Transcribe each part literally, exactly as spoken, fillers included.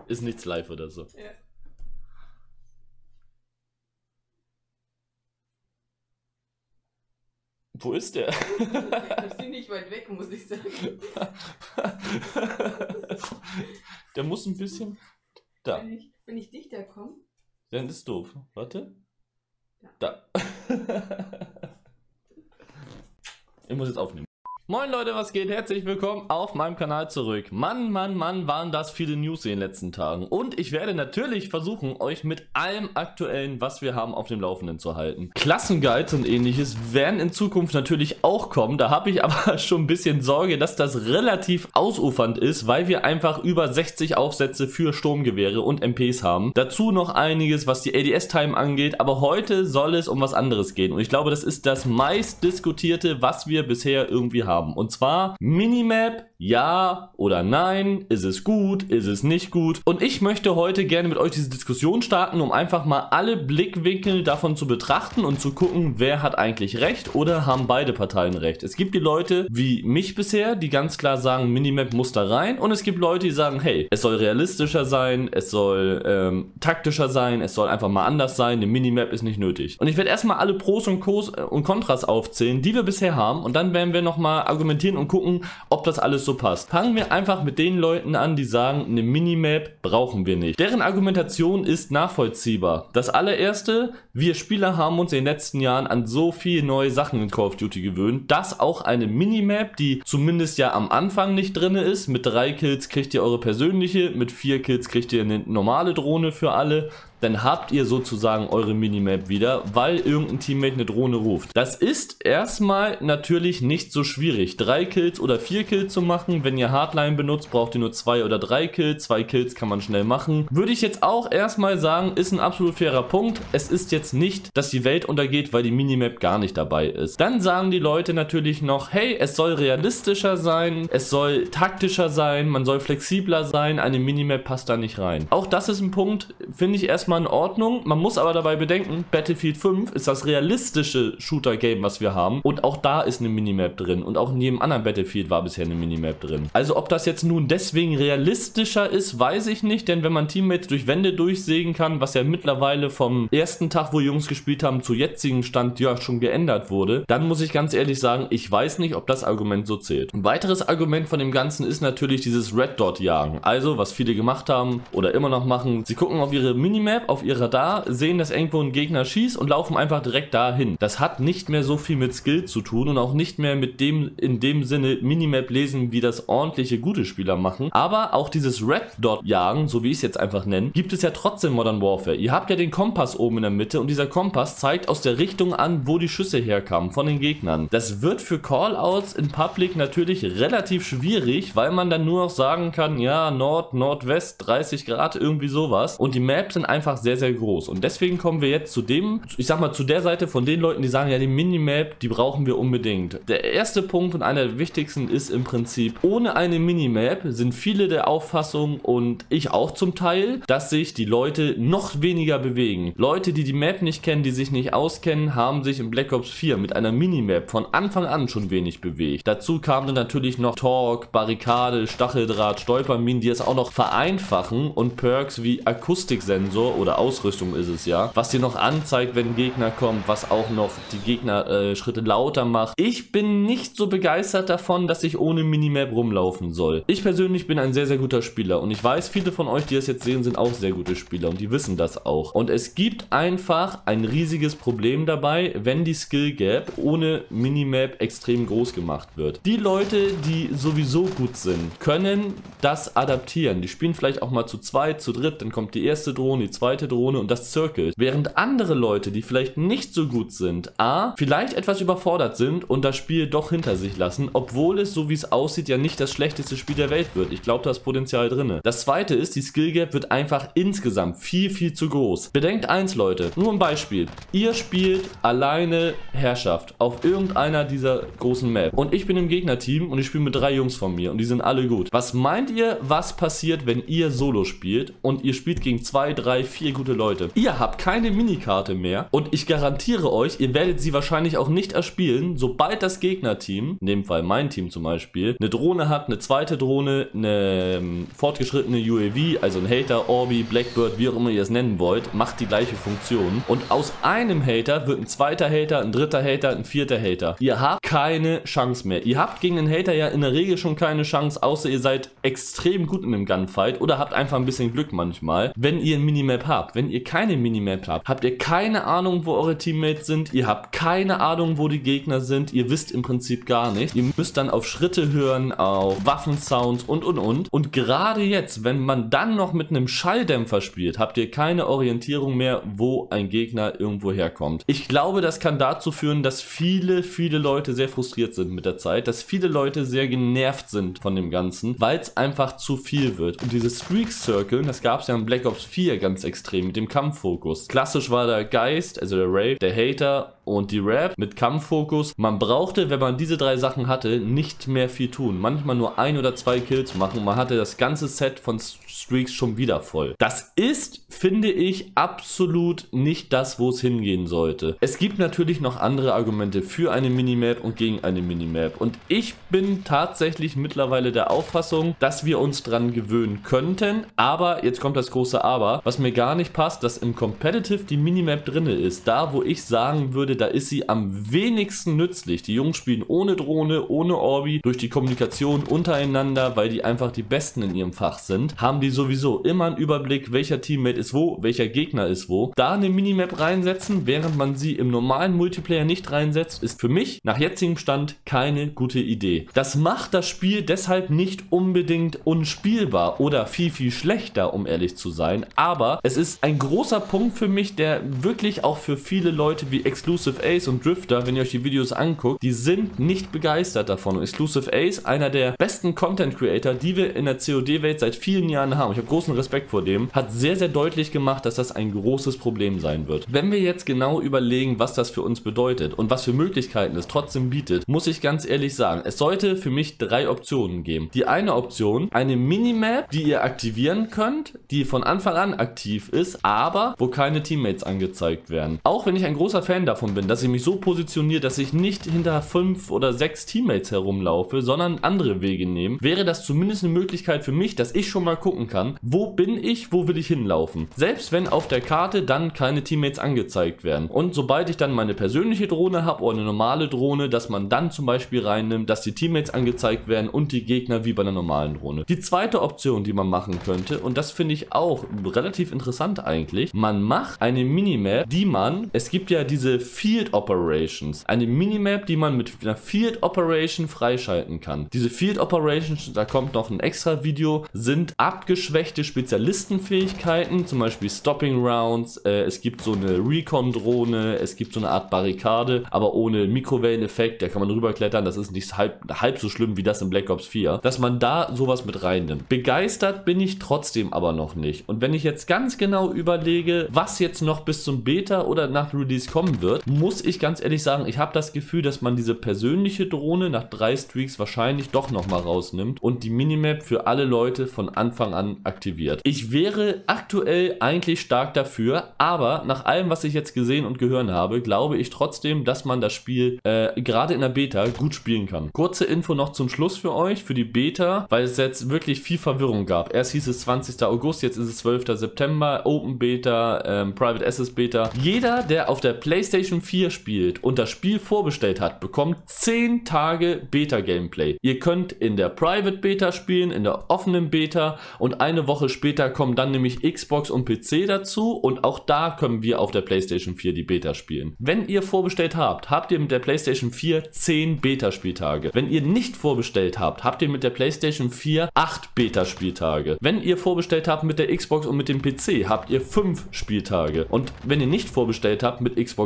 ist nichts live oder so. Ja. Wo ist der? Ich bin nicht weit weg, muss ich sagen. Der muss ein bisschen... Da. Wenn ich, wenn ich dichter komme. Dann ist doof. Warte. Ja. Da. Ich muss jetzt aufnehmen. Moin Leute, was geht? Herzlich willkommen auf meinem Kanal zurück. Mann, Mann, Mann, waren das viele News in den letzten Tagen. Und ich werde natürlich versuchen, euch mit allem Aktuellen, was wir haben, auf dem Laufenden zu halten. Klassenguides und ähnliches werden in Zukunft natürlich auch kommen. Da habe ich aber schon ein bisschen Sorge, dass das relativ ausufernd ist, weil wir einfach über sechzig Aufsätze für Sturmgewehre und M Ps haben. Dazu noch einiges, was die A D S-Time angeht. Aber heute soll es um was anderes gehen. Und ich glaube, das ist das meist diskutierte, was wir bisher irgendwie haben. Und zwar Minimap, ja oder nein, ist es gut, ist es nicht gut. Und ich möchte heute gerne mit euch diese Diskussion starten, um einfach mal alle Blickwinkel davon zu betrachten und zu gucken, wer hat eigentlich recht oder haben beide Parteien recht. Es gibt die Leute wie mich bisher, die ganz klar sagen, Minimap muss da rein, und es gibt Leute, die sagen, hey, es soll realistischer sein, es soll ähm, taktischer sein, es soll einfach mal anders sein, eine Minimap ist nicht nötig. Und ich werde erstmal alle Pros und Cons und Kontras aufzählen, die wir bisher haben, und dann werden wir nochmal argumentieren und gucken, ob das alles so passt. Fangen wir einfach mit den Leuten an, die sagen, eine Minimap brauchen wir nicht. Deren Argumentation ist nachvollziehbar. Das allererste, wir Spieler haben uns in den letzten Jahren an so viele neue Sachen in Call of Duty gewöhnt, dass auch eine Minimap, die zumindest ja am Anfang nicht drin ist, mit drei Kills kriegt ihr eure persönliche, mit vier Kills kriegt ihr eine normale Drohne für alle, dann habt ihr sozusagen eure Minimap wieder, weil irgendein Teammate eine Drohne ruft. Das ist erstmal natürlich nicht so schwierig, drei Kills oder vier Kills zu machen. Wenn ihr Hardline benutzt, braucht ihr nur zwei oder drei Kills. Zwei Kills kann man schnell machen. Würde ich jetzt auch erstmal sagen, ist ein absolut fairer Punkt. Es ist jetzt nicht, dass die Welt untergeht, weil die Minimap gar nicht dabei ist. Dann sagen die Leute natürlich noch, hey, es soll realistischer sein, es soll taktischer sein, man soll flexibler sein, eine Minimap passt da nicht rein. Auch das ist ein Punkt, finde ich erstmal in Ordnung. Man muss aber dabei bedenken, Battlefield fünf ist das realistische Shooter-Game, was wir haben, und auch da ist eine Minimap drin, und auch in jedem anderen Battlefield war bisher eine Minimap drin. Also ob das jetzt nun deswegen realistischer ist, weiß ich nicht, denn wenn man Teammates durch Wände durchsägen kann, was ja mittlerweile vom ersten Tag, wo Jungs gespielt haben, zu jetzigen Stand ja schon geändert wurde, dann muss ich ganz ehrlich sagen, ich weiß nicht, ob das Argument so zählt. Ein weiteres Argument von dem Ganzen ist natürlich dieses Red Dot Jagen. Also, was viele gemacht haben oder immer noch machen, sie gucken auf ihre Minimap, auf ihr Radar, sehen, dass irgendwo ein Gegner schießt und laufen einfach direkt dahin. Das hat nicht mehr so viel mit Skill zu tun und auch nicht mehr mit dem, in dem Sinne Minimap lesen, wie das ordentliche gute Spieler machen. Aber auch dieses Red Dot Jagen, so wie ich es jetzt einfach nenne, gibt es ja trotzdem Modern Warfare. Ihr habt ja den Kompass oben in der Mitte, und dieser Kompass zeigt aus der Richtung an, wo die Schüsse herkamen von den Gegnern. Das wird für Callouts in Public natürlich relativ schwierig, weil man dann nur noch sagen kann, ja, Nord, Nordwest, dreißig Grad, irgendwie sowas. Und die Maps sind einfach sehr, sehr groß. Und deswegen kommen wir jetzt zu dem, ich sag mal, zu der Seite von den Leuten, die sagen, ja, die Minimap, die brauchen wir unbedingt. Der erste Punkt und einer der wichtigsten ist im Prinzip, ohne eine Minimap sind viele der Auffassung, und ich auch zum Teil, dass sich die Leute noch weniger bewegen. Leute, die die Map nicht kennen, die sich nicht auskennen, haben sich in Black Ops vier mit einer Minimap von Anfang an schon wenig bewegt. Dazu kamen dann natürlich noch Talk, Barrikade, Stacheldraht, Stolperminen, die es auch noch vereinfachen, und Perks wie Akustiksensor oder Ausrüstung ist es ja, was dir noch anzeigt, wenn ein Gegner kommt, was auch noch die Gegner äh, Schritte lauter macht. Ich bin nicht so begeistert davon, dass ich ohne Minimap rumlaufen soll. Ich persönlich bin ein sehr, sehr guter Spieler, und ich weiß, viele von euch, die das jetzt sehen, sind auch sehr gute Spieler, und die wissen das auch. Und es gibt einfach ein riesiges Problem dabei, wenn die Skill Gap ohne Minimap extrem groß gemacht wird. Die Leute, die sowieso gut sind, können das adaptieren. Die spielen vielleicht auch mal zu zweit, zu dritt, dann kommt die erste Drohne, die zweite Drohne, und das zirkelt. Während andere Leute, die vielleicht nicht so gut sind, a, vielleicht etwas überfordert sind und das Spiel doch hinter sich lassen, obwohl es, so wie es aussieht, ja nicht das schlechteste Spiel der Welt wird. Ich glaube, da ist Potenzial drin. Das zweite ist, die Skill Gap wird einfach insgesamt viel, viel zu groß. Bedenkt eins, Leute, nur ein Beispiel. Ihr spielt alleine Herrschaft auf irgendeiner dieser großen Maps, und ich bin im Gegnerteam und ich spiele mit drei Jungs von mir, und die sind alle gut. Was meint ihr, was passiert, wenn ihr Solo spielt und ihr spielt gegen zwei, drei, vier vier gute Leute. Ihr habt keine Minikarte mehr und ich garantiere euch, ihr werdet sie wahrscheinlich auch nicht erspielen, sobald das Gegnerteam, in dem Fall mein Team zum Beispiel, eine Drohne hat, eine zweite Drohne, eine ähm, fortgeschrittene U A V, also ein Hater, Orbi, Blackbird, wie auch immer ihr es nennen wollt, macht die gleiche Funktion. Und aus einem Hater wird ein zweiter Hater, ein dritter Hater, ein vierter Hater. Ihr habt keine Chance mehr. Ihr habt gegen den Hater ja in der Regel schon keine Chance, außer ihr seid extrem gut in einem Gunfight oder habt einfach ein bisschen Glück manchmal, wenn ihr ein Minimap habt. Wenn ihr keine Minimap habt, habt ihr keine Ahnung, wo eure Teammates sind, ihr habt keine Ahnung, wo die Gegner sind, ihr wisst im Prinzip gar nicht. Ihr müsst dann auf Schritte hören, auf Waffensounds und und und. Und gerade jetzt, wenn man dann noch mit einem Schalldämpfer spielt, habt ihr keine Orientierung mehr, wo ein Gegner irgendwo herkommt. Ich glaube, das kann dazu führen, dass viele, viele Leute sehr frustriert sind mit der Zeit, dass viele Leute sehr genervt sind von dem Ganzen, weil es einfach zu viel wird. Und diese Streak-Circle, das gab es ja in Black Ops vier ganz extrem mit dem Kampffokus. Klassisch war der Geist, also der Rave, der Hater und die Rap mit Kampffokus. Man brauchte, wenn man diese drei Sachen hatte, nicht mehr viel tun. Manchmal nur ein oder zwei Kills machen. Man hatte das ganze Set von Streaks schon wieder voll. Das ist, finde ich, absolut nicht das, wo es hingehen sollte. Es gibt natürlich noch andere Argumente für eine Minimap und gegen eine Minimap. Und ich bin tatsächlich mittlerweile der Auffassung, dass wir uns dran gewöhnen könnten. Aber, jetzt kommt das große Aber, was mir gar nicht passt, dass im Competitive die Minimap drin ist. Da, wo ich sagen würde, da ist sie am wenigsten nützlich. Die Jungs spielen ohne Drohne, ohne Orbi, durch die Kommunikation untereinander, weil die einfach die Besten in ihrem Fach sind, haben die sowieso immer einen Überblick, welcher Teammate ist wo, welcher Gegner ist wo. Da eine Minimap reinsetzen, während man sie im normalen Multiplayer nicht reinsetzt, ist für mich nach jetzigem Stand keine gute Idee. Das macht das Spiel deshalb nicht unbedingt unspielbar oder viel, viel schlechter, um ehrlich zu sein, aber es ist ein großer Punkt für mich, der wirklich auch für viele Leute wie Exclusive Ace und Drifter, wenn ihr euch die Videos anguckt, die sind nicht begeistert davon. Und Exclusive Ace, einer der besten Content Creator, die wir in der C O D-Welt seit vielen Jahren haben, ich habe großen Respekt vor dem, hat sehr, sehr deutlich gemacht, dass das ein großes Problem sein wird. Wenn wir jetzt genau überlegen, was das für uns bedeutet und was für Möglichkeiten es trotzdem bietet, muss ich ganz ehrlich sagen, es sollte für mich drei Optionen geben. Die eine Option, eine Minimap, die ihr aktivieren könnt, die von Anfang an aktiv ist, aber wo keine Teammates angezeigt werden. Auch wenn ich ein großer Fan davon bin, dass ich mich so positioniere, dass ich nicht hinter fünf oder sechs Teammates herumlaufe, sondern andere Wege nehme, wäre das zumindest eine Möglichkeit für mich, dass ich schon mal gucken kann, wo bin ich, wo will ich hinlaufen. Selbst wenn auf der Karte dann keine Teammates angezeigt werden. Und sobald ich dann meine persönliche Drohne habe oder eine normale Drohne, dass man dann zum Beispiel reinnimmt, dass die Teammates angezeigt werden und die Gegner wie bei einer normalen Drohne. Die zweite Option, die man machen könnte, und das finde ich auch relativ interessant eigentlich, man macht eine Minimap, die man, es gibt ja diese Field Operations, eine Minimap, die man mit einer Field Operation freischalten kann. Diese Field Operations, da kommt noch ein extra Video, sind abgeschwächte Spezialistenfähigkeiten, zum Beispiel Stopping Rounds, äh, es gibt so eine Recon-Drohne, es gibt so eine Art Barrikade, aber ohne Mikrowelleneffekt, da kann man rüberklettern, das ist nicht halb, halb so schlimm wie das in Black Ops vier, dass man da sowas mit reinnimmt. Begeistert bin ich trotzdem aber noch nicht. Und wenn ich jetzt ganz genau überlege, was jetzt noch bis zum Beta oder nach Release kommen wird, muss ich ganz ehrlich sagen, ich habe das Gefühl, dass man diese persönliche Drohne nach drei Streaks wahrscheinlich doch nochmal rausnimmt und die Minimap für alle Leute von Anfang an aktiviert. Ich wäre aktuell eigentlich stark dafür, aber nach allem, was ich jetzt gesehen und gehört habe, glaube ich trotzdem, dass man das Spiel äh, gerade in der Beta gut spielen kann. Kurze Info noch zum Schluss für euch, für die Beta, weil es jetzt wirklich viel Verwirrung gab. Erst hieß es zwanzigster August, jetzt ist es zwölfter September, Open Beta, ähm, Private Access Beta. Jeder, der auf der PlayStation vier spielt und das Spiel vorbestellt hat, bekommt zehn Tage Beta-Gameplay. Ihr könnt in der Private Beta spielen, in der offenen Beta und eine Woche später kommen dann nämlich Xbox und P C dazu und auch da können wir auf der PlayStation vier die Beta spielen. Wenn ihr vorbestellt habt, habt ihr mit der PlayStation vier zehn Beta-Spieltage. Wenn ihr nicht vorbestellt habt, habt ihr mit der PlayStation vier acht Beta-Spieltage. Wenn ihr vorbestellt habt mit der Xbox und mit dem P C, habt ihr fünf Spieltage. Und wenn ihr nicht vorbestellt habt mit Xbox oder P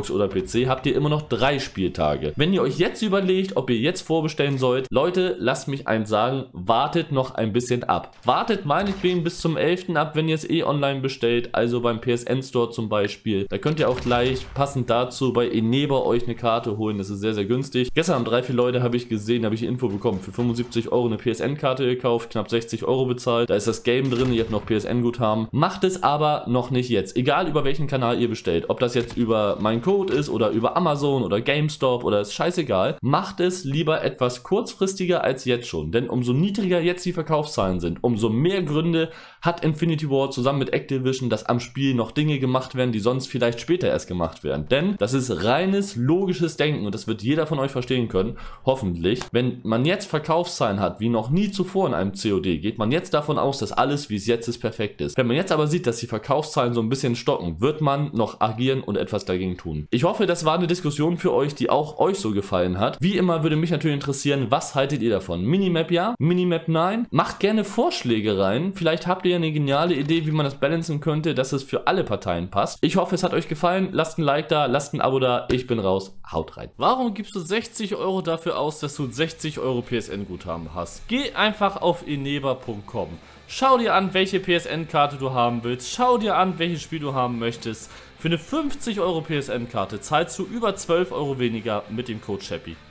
P C habt ihr immer noch drei Spieltage. Wenn ihr euch jetzt überlegt, ob ihr jetzt vorbestellen sollt, Leute, lasst mich eins sagen, wartet noch ein bisschen ab. Wartet meinetwegen bis zum elften ab, wenn ihr es eh online bestellt, also beim P S N Store zum Beispiel. Da könnt ihr auch gleich passend dazu bei Eneba euch eine Karte holen, das ist sehr, sehr günstig. Gestern haben drei, vier Leute, habe ich gesehen, habe ich Info bekommen, für fünfundsiebzig Euro eine P S N-Karte gekauft, knapp sechzig Euro bezahlt. Da ist das Game drin, ihr habt noch P S N-Guthaben. Macht es aber noch nicht jetzt, egal über welchen Kanal ihr bestellt, ob das jetzt über mein Code ist oder über Amazon oder GameStop oder ist scheißegal. Macht es lieber etwas kurzfristiger als jetzt schon, denn umso niedriger jetzt die Verkaufszahlen sind, umso mehr Gründe hat Infinity Ward zusammen mit Activision, dass am Spiel noch Dinge gemacht werden, die sonst vielleicht später erst gemacht werden. Denn das ist reines logisches Denken und das wird jeder von euch verstehen können, hoffentlich. Wenn man jetzt Verkaufszahlen hat, wie noch nie zuvor in einem C O D, geht man jetzt davon aus, dass alles, wie es jetzt ist, perfekt ist. Wenn man jetzt aber sieht, dass die Verkaufszahlen so ein bisschen stocken, wird man noch agieren und etwas dagegen tun. Ich hoffe, das war eine Diskussion für euch, die auch euch so gefallen hat. Wie immer würde mich natürlich interessieren, was haltet ihr davon? Minimap ja? Minimap nein? Macht gerne Vorschläge rein. Vielleicht habt ihr eine geniale Idee, wie man das balancen könnte, dass es für alle Parteien passt. Ich hoffe, es hat euch gefallen. Lasst ein Like da, lasst ein Abo da. Ich bin raus. Haut rein. Warum gibst du sechzig Euro dafür aus, dass du sechzig Euro P S N-Guthaben hast? Geh einfach auf eneba punkt com. Schau dir an, welche P S N-Karte du haben willst. Schau dir an, welches Spiel du haben möchtest. Für eine fünfzig Euro P S N-Karte zahlst du über zwölf Euro weniger mit dem Code Chappy.